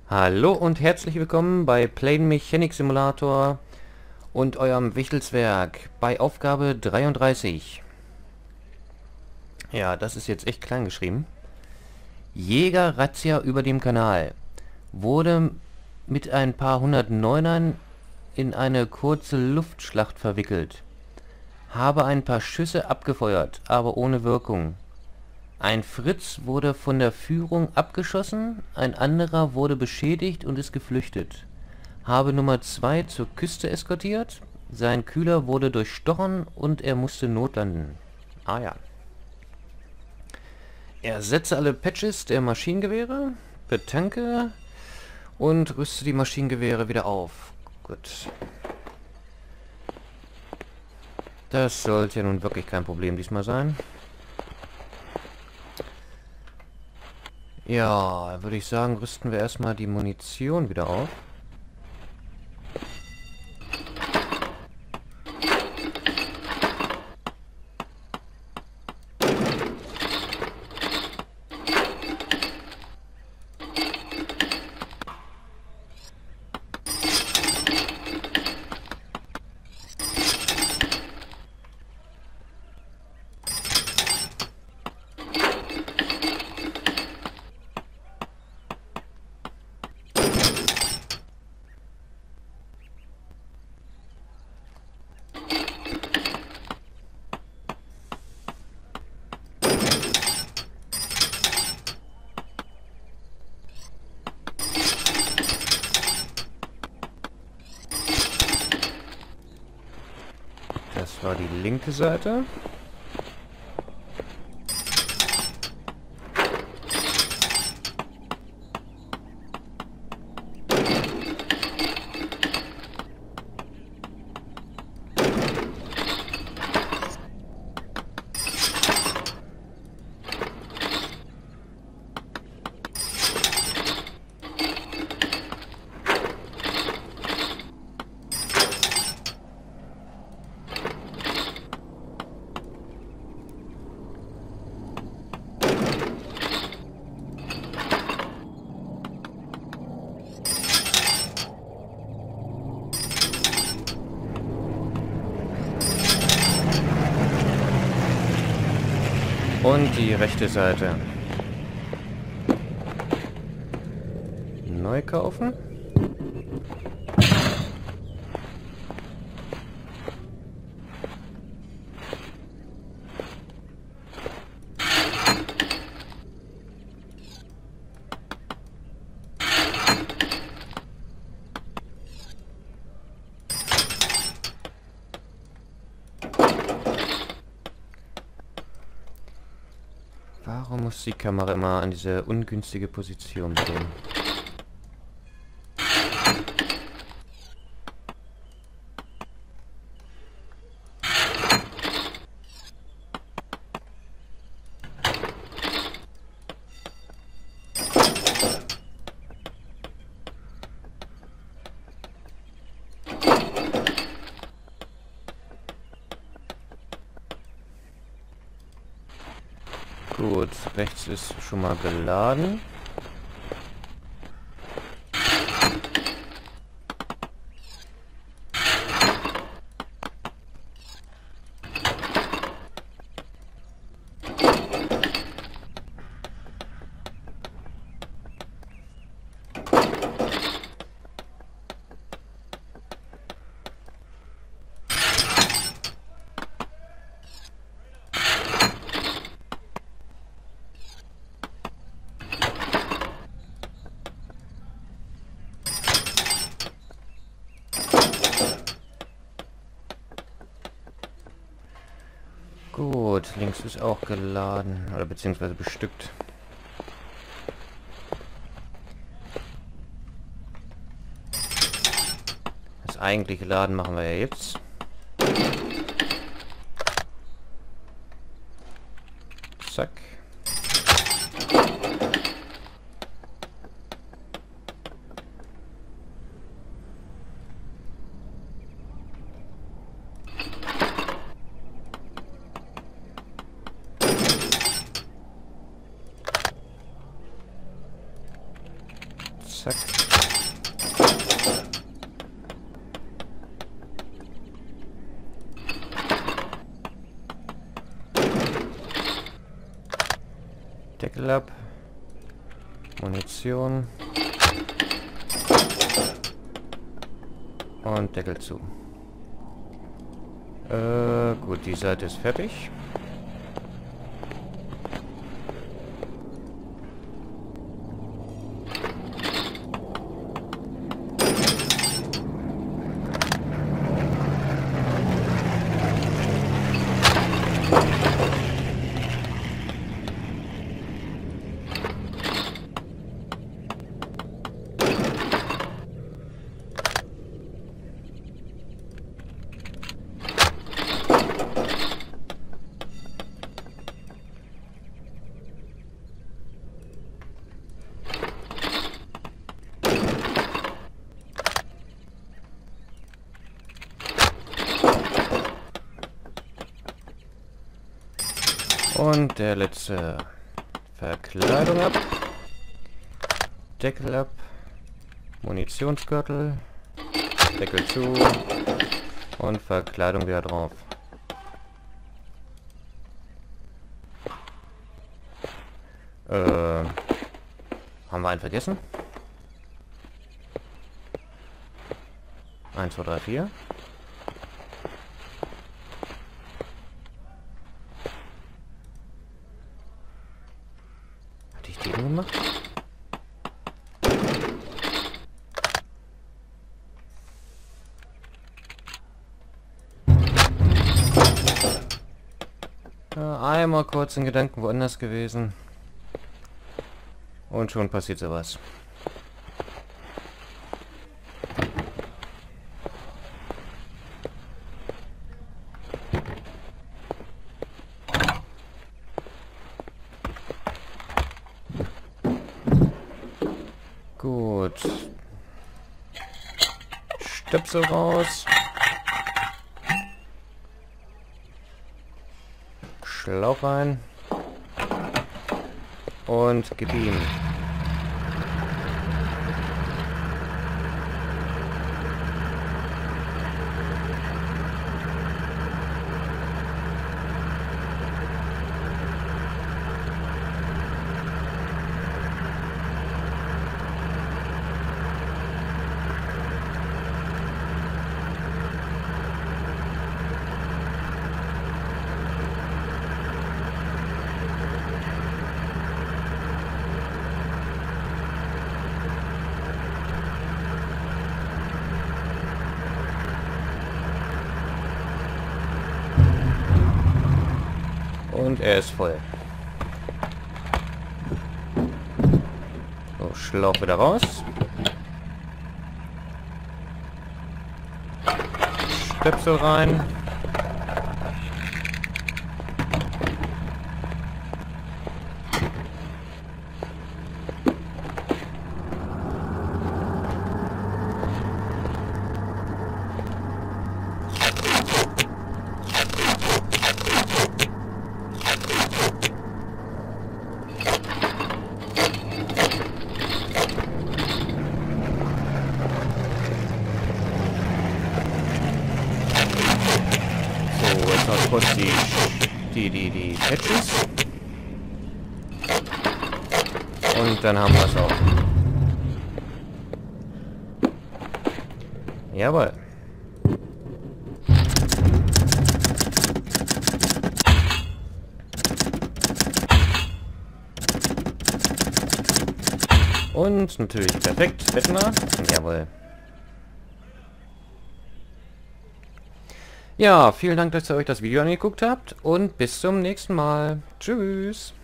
Hallo und herzlich willkommen bei Plane Mechanic Simulator und eurem Wichtelswerk bei Aufgabe 33. Ja, das ist jetzt echt klein geschrieben. Jäger-Razzia über dem Kanal. Wurde mit ein paar hundert Neunern in eine kurze Luftschlacht verwickelt. Habe ein paar Schüsse abgefeuert, aber ohne Wirkung. Ein Fritz wurde von der Führung abgeschossen, ein anderer wurde beschädigt und ist geflüchtet. Habe Nummer 2 zur Küste eskortiert, sein Kühler wurde durchstochen und er musste notlanden. Ah ja. Ersetze alle Patches der Maschinengewehre, betanke und rüste die Maschinengewehre wieder auf. Gut. Das sollte ja nun wirklich kein Problem diesmal sein. Ja, würde ich sagen, rüsten wir erstmal die Munition wieder auf. Das war die linke Seite. Und die rechte Seite. Neu kaufen. Warum muss die Kamera immer an diese ungünstige Position bringen? Gut, rechts ist schon mal geladen. Gut, links ist auch geladen, oder beziehungsweise bestückt. Das eigentliche Laden machen wir ja jetzt. Zack. Zack. Deckel ab. Munition. Und Deckel zu. Gut, die Seite ist fertig. Und der letzte Verkleidung ab. Deckel ab. Munitionsgürtel. Deckel zu. Und Verkleidung wieder drauf. Haben wir einen vergessen? 1, 2, 3, 4. Hatte ich den gemacht? Einmal kurz in Gedanken woanders gewesen. Und schon passiert sowas. Gut. Stöpsel raus. Schlauch rein. Und gib ihm. Und er ist voll. So, Schlauch wieder raus. Stöpsel rein. Noch kurz die Patches. Und dann haben wir es auch. Jawohl. Und natürlich perfekt, wetten wir. Jawohl. Ja, vielen Dank, dass ihr euch das Video angeguckt habt und bis zum nächsten Mal. Tschüss.